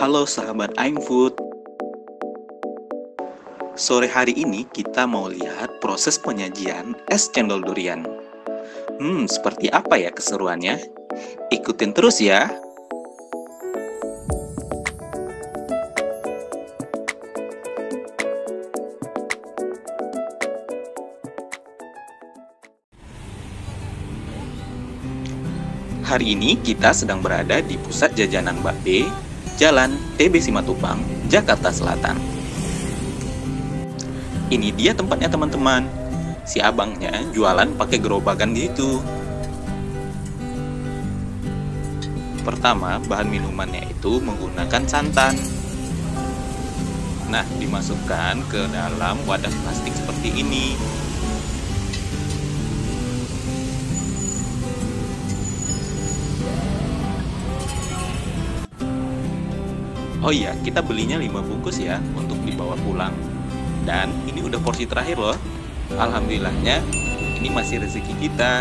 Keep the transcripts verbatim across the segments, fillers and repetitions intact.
Halo sahabat iMfood. Sore hari ini kita mau lihat proses penyajian es cendol durian. Hmm, seperti apa ya keseruannya? Ikutin terus ya. Hari ini kita sedang berada di pusat jajanan Mbak B, Jalan T B Simatupang, Jakarta Selatan. Ini dia tempatnya teman-teman. Si abangnya jualan pakai gerobakan gitu. Pertama, bahan minumannya itu menggunakan santan. Nah, dimasukkan ke dalam wadah plastik seperti ini. Oh iya, kita belinya lima bungkus ya untuk dibawa pulang. Dan ini udah porsi terakhir loh. Alhamdulillahnya, ini masih rezeki kita.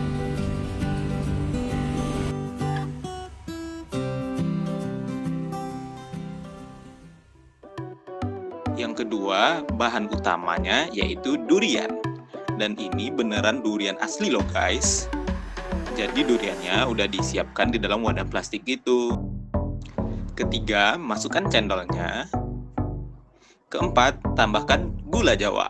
Yang kedua, bahan utamanya yaitu durian. Dan ini beneran durian asli loh guys. Jadi duriannya udah disiapkan di dalam wadah plastik gitu. Ketiga, masukkan cendolnya. Keempat, tambahkan gula Jawa.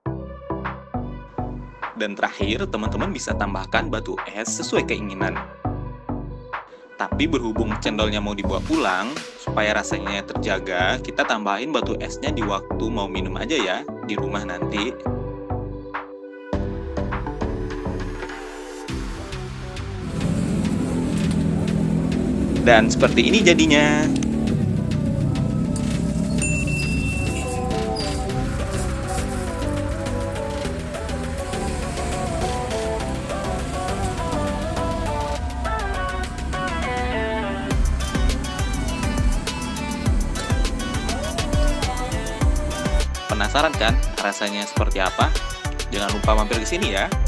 Dan terakhir, teman-teman bisa tambahkan batu es sesuai keinginan. Tapi berhubung cendolnya mau dibawa pulang, supaya rasanya terjaga, kita tambahin batu esnya di waktu mau minum aja ya, di rumah nanti. Dan seperti ini jadinya. Penasaran kan rasanya seperti apa? Jangan lupa mampir ke sini ya.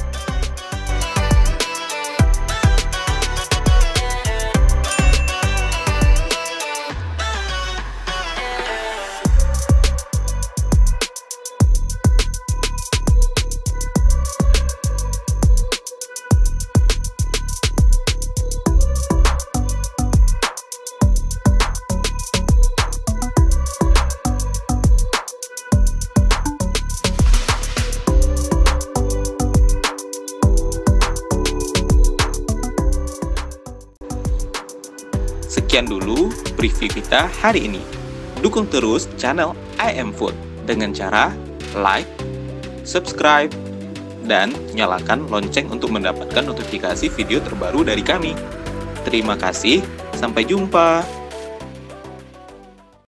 Sekian dulu preview kita hari ini. Dukung terus channel iMfood dengan cara like, subscribe, dan nyalakan lonceng untuk mendapatkan notifikasi video terbaru dari kami. Terima kasih, sampai jumpa.